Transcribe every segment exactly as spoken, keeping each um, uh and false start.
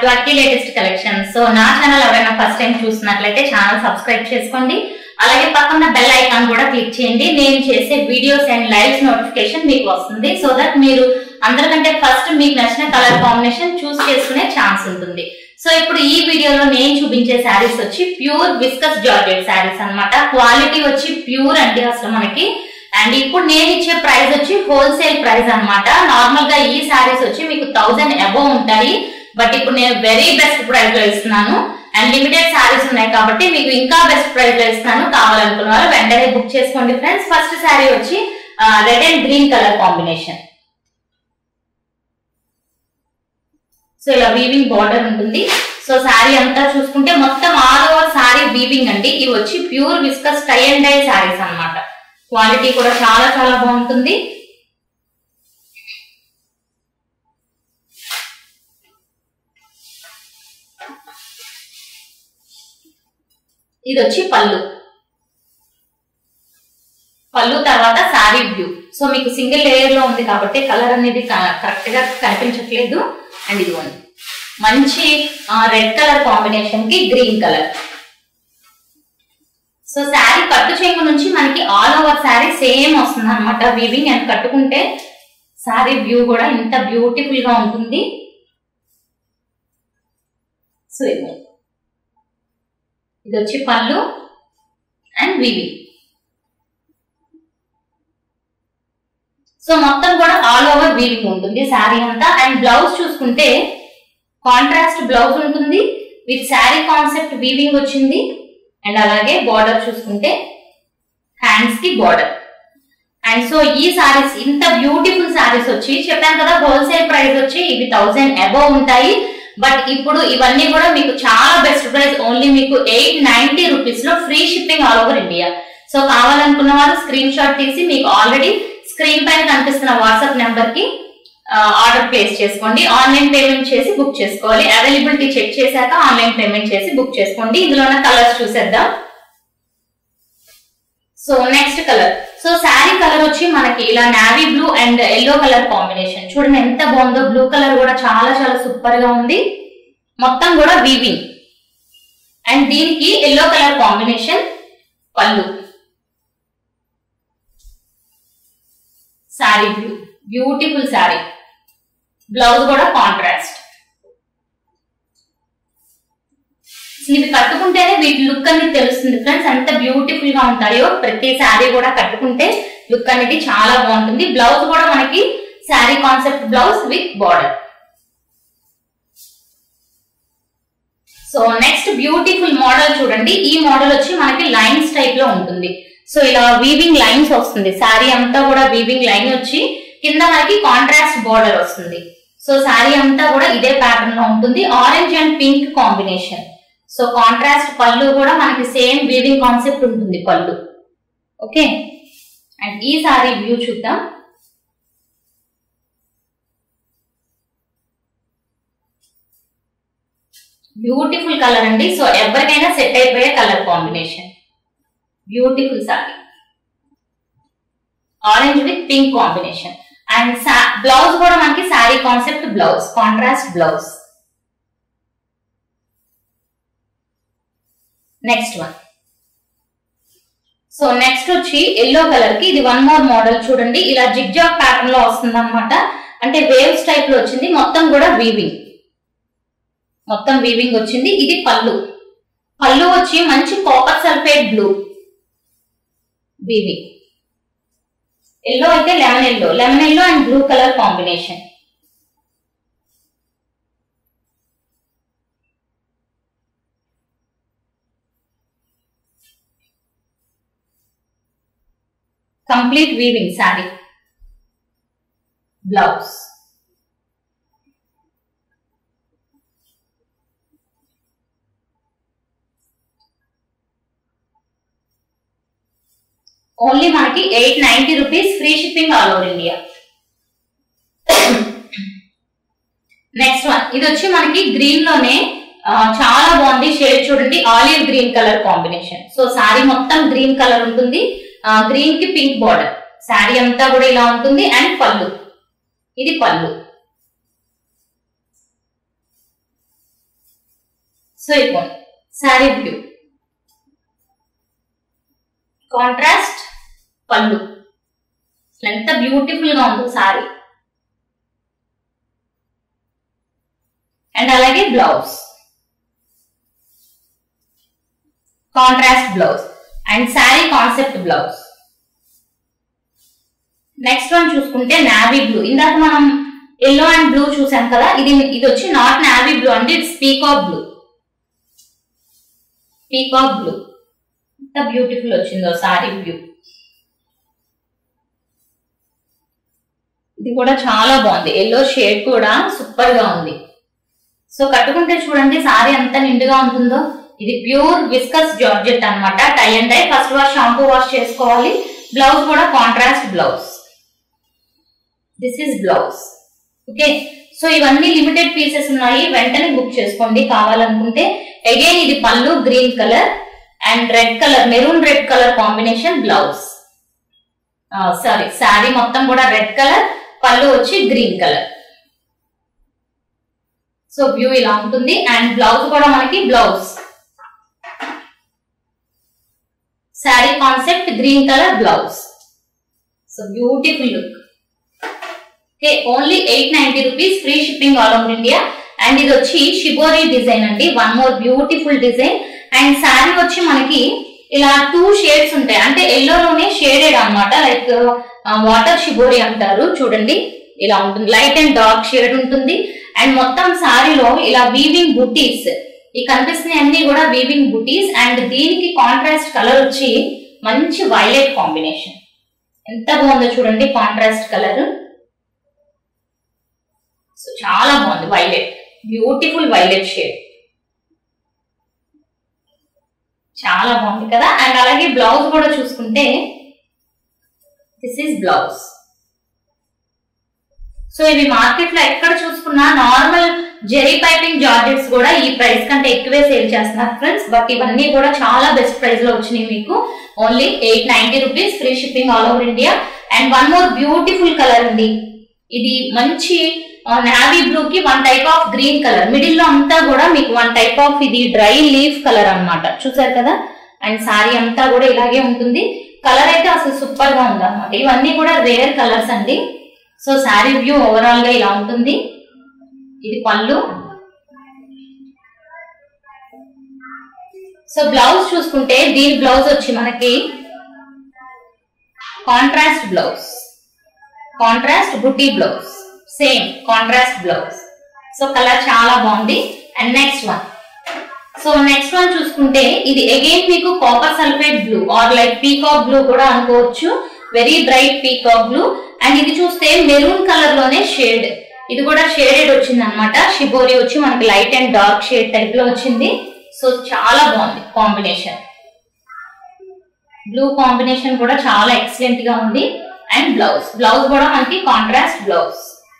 To అట్టి latest collection. So నా channel ఎవరైనా ఫస్ట్ టైం చూస్తున్నట్లయితే ఛానల్ సబ్స్క్రైబ్ చేసుకోండి. అలాగే పక్కన బెల్ ఐకాన్ కూడా క్లిక్ చేయండి. నేను చేసే వీడియోస్ అండ్ లైవ్స్ నోటిఫికేషన్ మీకు వస్తుంది. సో దట్ మీరు అందరికంటే ఫస్ట్ మీకు నచ్చిన కలర్ కాంబినేషన్ చూస్ చేసుకునే ఛాన్స్ ఉంటుంది. సో ఇప్పుడు ఈ వీడియోలో నేను చూపించే శారీస్ వచ్చి ప్యూర్ విస్కస్ జార్జెట్ శారీస్ అన్నమాట. క్వాలిటీ వచ్చి ప్యూర్ అండి అసలు మనకి. అండ్ ఇప్పుడు నేను ఇచ్చే ప్రైస్ వచ్చి హోల్సేల్ ప్రైస్ అన్నమాట. నార్మల్ గా ఈ శారీస్ వచ్చి మీకు థౌసండ్ అబోవ్ ఉంటాయి. బట్ ఇప్పుడు నేను వెరీ బెస్ట్ ప్రైస్ లో ఇస్తున్నాను. అండ్ లిమిటెడ్ శారీస్ ఉన్నాయి కాబట్టి మీకు ఇంకా బెస్ట్ ప్రైస్ లో ఇస్తాను. కావాలనుకున్న వాళ్ళు వెంటనే బుక్ చేసుకోండి ఫ్రెండ్స్. ఫస్ట్ శారీ వచ్చి red and green colour combination. So ఇలా వీవింగ్ బార్డర్ ఉంటుంది. సో శారీ అంతా చూసుకుంటే మొత్తం ఆల్ ఓవర్ శారీ వీవింగ్ అండి. ఇవి వచ్చి pure viscose tie and dye saris అన్నమాట. క్వాలిటీ కూడా చాలా చాలా బాగుంటుంది. ఇది వచ్చి పళ్ళు. పళ్ళు తర్వాత శారీ వ్యూ. సో మీకు సింగిల్ లేయర్ లో ఉంది కాబట్టి కలర్ అనేది కరెక్ట్ గా కనిపించట్లేదు. అండ్ ఇది ఉంది మంచి రెడ్ కలర్ కాంబినేషన్ కి గ్రీన్ కలర్. సో శారీ కట్టు చెంగు నుంచి మనకి ఆల్ ఓవర్ శారీ సేమ్ వస్తుంది అనమాట వీవింగ్. అండ్ కట్టుకుంటే శారీ వ్యూ కూడా ఇంత బ్యూటిఫుల్ గా ఉంటుంది. సో ఇది ఇది వచ్చి పళ్ళు అండ్ వీవింగ్. సో మొత్తం కూడా ఆల్ ఓవర్ వీవింగ్ ఉంటుంది శారీ అంతా. అండ్ బ్లౌజ్ చూసుకుంటే కాంట్రాస్ట్ బ్లౌజ్ ఉంటుంది విత్ శారీ కాన్సెప్ట్ వీవింగ్ వచ్చింది. అండ్ అలాగే బార్డర్ చూసుకుంటే హ్యాండ్స్ కి బార్డర్. అండ్ సో ఈ సారీస్ ఇంత బ్యూటిఫుల్ సారీస్ వచ్చి చెప్పాను కదా హోల్సేల్ ప్రైస్ వచ్చి ఇవి థౌసండ్ అబోవ్ ఉంటాయి. బట్ ఇప్పుడు ఇవన్నీ కూడా మీకు చాలా బెస్ట్ ప్రైస్. ఓన్లీ మీకు ఎయిట్ నైన్టీ రూపీస్ లో free shipping all over India. So కావాలనుకున్న వాళ్ళు స్క్రీన్ షాట్ తీసి మీకు ఆల్రెడీ స్క్రీన్ పైన కనిపిస్తున్న వాట్సాప్ నెంబర్ కి ఆర్డర్ ప్లేస్ చేసుకోండి. ఆన్లైన్ పేమెంట్ చేసి బుక్ చేసుకోవాలి. అవైలబిలిటీ చెక్ చేశాక ఆన్లైన్ పేమెంట్ చేసి బుక్ చేసుకోండి. ఇందులో ఉన్న కలర్స్ చూసేద్దాం. So next colour. So sari colour వచ్చి మనకి ఇలా navy blue and yellow colour combination. చూడండి ఎంత బాగుందో. బ్లూ కలర్ కూడా చాలా చాలా సూపర్ గా ఉంది. మొత్తం కూడా వీవింగ్. అండ్ దీనికి ఎల్లో కలర్ కాంబినేషన్ పళ్ళు. Sari blue beautiful sari. Blouse కూడా కాంట్రాస్ట్. ఇవి కట్టుకుంటేనే వీటి లుక్ అనేది తెలుస్తుంది ఫ్రెండ్స్ ఎంత బ్యూటిఫుల్ గా ఉంటాయో. ప్రతి శారీ కూడా కట్టుకుంటే లుక్ అనేది చాలా బాగుంటుంది. బ్లౌజ్ కూడా మనకి sari concept blouse with border. So next beautiful model చూడండి. ఈ మోడల్ వచ్చి మనకి లైన్స్ టైప్ లో ఉంటుంది. సో ఇలా వీవింగ్ లైన్స్ వస్తుంది. శారీ అంతా కూడా వీవింగ్ లైన్ వచ్చి కింద మనకి కాంట్రాస్ట్ బార్డర్ వస్తుంది. సో శారీ అంతా కూడా ఇదే ప్యాటర్న్ లో ఉంటుంది. Orange and pink combination. So contrast పళ్ళు కూడా మనకి సేమ్ వీవింగ్ కాన్సెప్ట్ ఉంటుంది పళ్ళు. ఓకే. అండ్ ఈ శారీ వ్యూ చూద్దాం. బ్యూటిఫుల్ కలర్ అండి. సో ఎవరికైనా సెట్ అయిపోయే colour combination. Beautiful sari. Orange with pink combination. And blouse కూడా మనకి sari concept blouse contrast blouse. Next one. So next వచ్చి ఎల్లో కలర్ కి ఇది వన్ మోర్ మోడల్ చూడండి. ఇలా జిగ్జాగ్ ప్యాటర్న్ లో వస్తుంది అనమాట. అంటే వేవ్స్ టైప్ లో వచ్చింది. మొత్తం కూడా వీవింగ్. మొత్తం వీవింగ్ వచ్చింది. ఇది పళ్ళు. పళ్ళు వచ్చి మంచి copper sulphate blue weaving. Yellow అయితే lemon yellow. Lemon yellow and blue colour combination. Complete weaving sari. Blouse. Only మనకి eight ninety rupees free shipping all over India. Next one. ఇది వచ్చి మనకి గ్రీన్ లోనే చాలా బాగుంది షేడ్ చూడండి. Olive green colour combination. So sari మొత్తం గ్రీన్ కలర్ ఉంటుంది. గ్రీన్ కి పింక్ బార్డర్. శారీ అంతా కూడా ఇలా ఉంటుంది. అండ్ పళ్ళు. ఇది పళ్ళు. సో ఇప్పుడు శారీ వ్యూ, కాంట్రాస్ట్ పళ్ళు, ఎంత బ్యూటిఫుల్ గా ఉంది శారీ. అండ్ అలాగే blouse, contrast blouse and sari concept blouse. Next one చూసుకుంటే నావీ బ్లూ. ఇందాక మనం ఎల్లో అండ్ బ్లూ చూసాం కదా, ఇది ఇది వచ్చి నాట్ నావీ బ్లూ అంటే it's peacock blue. Peacock blue ఎంత బ్యూటిఫుల్ వచ్చిందో సారీ వ్యూ. ఇది కూడా చాలా బాగుంది, ఎల్లో షేడ్ కూడా సూపర్ గా ఉంది. సో కట్టుకుంటే చూడండి సారీ ఎంత నిండుగా ఉంటుందో. ఇది ప్యూర్ విస్కస్ జార్జెట్ అన్నమాట. Tie and dye, first wash shampoo wash చేసుకోవాలి. బ్లౌజ్ కూడా contrast blouse. This is blouse. Okay, so ఇవన్నీ లిమిటెడ్ పీసెస్ ఉన్నాయి, వెంటనే బుక్ చేసుకోండి కావాలనుకుంటే. అగైన్ ఇది పళ్ళు green colour and red colour, maroon red colour combination blouse. Sorry sari మొత్తం కూడా రెడ్ కలర్, పళ్ళు వచ్చి గ్రీన్ కలర్. సో వ్యూ ఇలా ఉంటుంది. అండ్ బ్లౌజ్ కూడా మనకి blouse sari concept green colour blouse. So beautiful look. Okay, only eight ninety rupees, free shipping all over India. And ఇది వచ్చి షిబోరి డిజైన్ అండి, one more beautiful design. And sari వచ్చి మనకి ఇలా టూ షేడ్స్ ఉంటాయి, అంటే ఎల్లోలోనే షేడెడ్ అన్నమాట, లైక్ వాటర్ షిబోరి అంటారు. చూడండి ఇలా ఉంటుంది, లైట్ అండ్ డార్క్ షేడ్ ఉంటుంది. అండ్ మొత్తం శారీలో ఇలా వీవింగ్ బుటీస్, ఈ కనిపిస్తున్నాయి అన్ని కూడా వీవింగ్ బుటీస్. అండ్ దీనికి కాంట్రాస్ట్ కలర్ వచ్చి మంచి వైలెట్ కాంబినేషన్. ఎంత బాగుందో చూడండి కాంట్రాస్ట్ కలర్. సో చాలా బాగుంది, వైలెట్, బ్యూటిఫుల్ వైలెట్ షేడ్, చాలా బాగుంది కదా. అండ్ అలాగే బ్లౌజ్ కూడా చూసుకుంటే దిస్ ఈస్ బ్లౌజ్. సో ఇవి మార్కెట్ లో ఎక్కడ చూసుకున్నా నార్మల్ జెరీ పైపింగ్ జార్జెట్స్ కూడా ఈ ప్రైస్ కంటే ఎక్కువే సేల్ చేస్తున్నారు ఫ్రెండ్స్. బట్ ఇవన్నీ కూడా చాలా బెస్ట్ ప్రైస్ లో వచ్చినాయి మీకు. Only eight ninety rupees, free shipping all over India. And one more beautiful colour అండి, ఇది మంచి నావీ బ్లూ కి one type of green colour, middle లో అంతా కూడా మీకు వన్ టైప్ ఆఫ్ ఇది డ్రై లీఫ్ కలర్ అన్నమాట. చూసారు కదా. అండ్ సారీ అంతా కూడా ఇలాగే ఉంటుంది. కలర్ అయితే అసలు సూపర్ గా ఉంది అన్నమాట. ఇవన్నీ కూడా రేర్ కలర్స్ అండి. సో శారీ వ్యూ ఓవరాల్ గా ఇలా ఉంటుంది. ఇది పళ్ళు. సో బ్లౌజ్ చూసుకుంటే దీని బ్లౌజ్ వచ్చి మనకి కాంట్రాస్ట్ బ్లౌజ్, కాంట్రాస్ట్ బుటీ blouse, same contrast blouse. So colour చాలా బాగుంది. And next one, so next one చూసుకుంటే ఇది అగైన్ మీకు copper sulphate blue or like peacock blue కూడా అనుకోవచ్చు, very bright peacock blue. And ఇది చూస్తే మెరూన్ కలర్ లోనే షేడ్, ఇది కూడా షేడెడ్ వచ్చింది అనమాట. షిబోరి వచ్చి మనకి light and dark shade type లో వచ్చింది. సో చాలా బాగుంది కాంబినేషన్, బ్లూ కాంబినేషన్ కూడా చాలా ఎక్సలెంట్ గా ఉంది. అండ్ బ్లౌజ్, బ్లౌజ్ కూడా మనకి contrast blouse,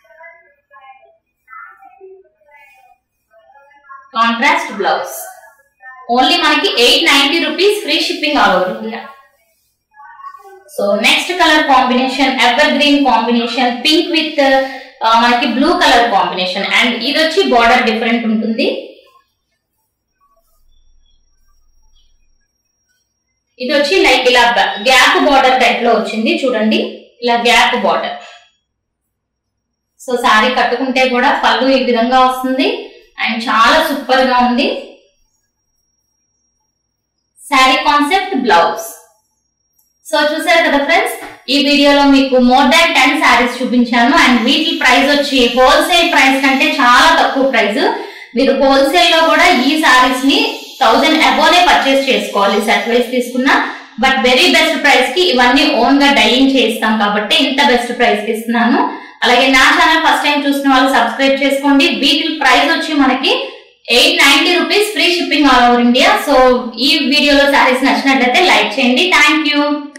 contrast blouse. Only మనకి eight ninety rupees, free shipping all over India. So next colour combination evergreen combination, pink with మనకి బ్లూ కలర్ కాంబినేషన్. అండ్ ఇది వచ్చి బార్డర్ డిఫరెంట్ ఉంటుంది. ఇది వచ్చి like ఇలా గ్యాప్ బార్డర్ టైప్ లో వచ్చింది చూడండి, ఇలా గ్యాప్ బార్డర్. సో శారీ కట్టుకుంటే కూడా పళ్ళు ఈ విధంగా వస్తుంది. అండ్ చాలా సూపర్ గా ఉంది. Sari concept blouse. సో చూసారు కదా ఫ్రెండ్స్, ఈ వీడియోలో మీకు మోర్ దాన్ టెన్ శారీస్ చూపించాను. అండ్ వీటి ప్రైస్ వచ్చి హోల్సేల్ ప్రైస్ కంటే చాలా తక్కువ ప్రైస్. మీరు హోల్సేల్ లో కూడా ఈ శారీస్ ని థౌసండ్ అబోనే పర్చేస్ చేసుకోవాలి సెట్ వైస్ తీసుకున్నా. బట్ వెరీ బెస్ట్ ప్రైస్ కి ఇవన్నీ ఓన్ గా డైయింగ్ చేస్తాం కాబట్టి ఇంత బెస్ట్ ప్రైస్ కి ఇస్తున్నాను. అలాగే నా ఛానల్ ఫస్ట్ టైం చూసిన వాళ్ళు సబ్స్క్రైబ్ చేసుకోండి. వీటి ప్రైస్ వచ్చి మనకి eight ninety rupees, free shipping all over India. So ఈ వీడియోలో శారీస్ నచ్చినట్లయితే లైక్ చేయండి. Thank you.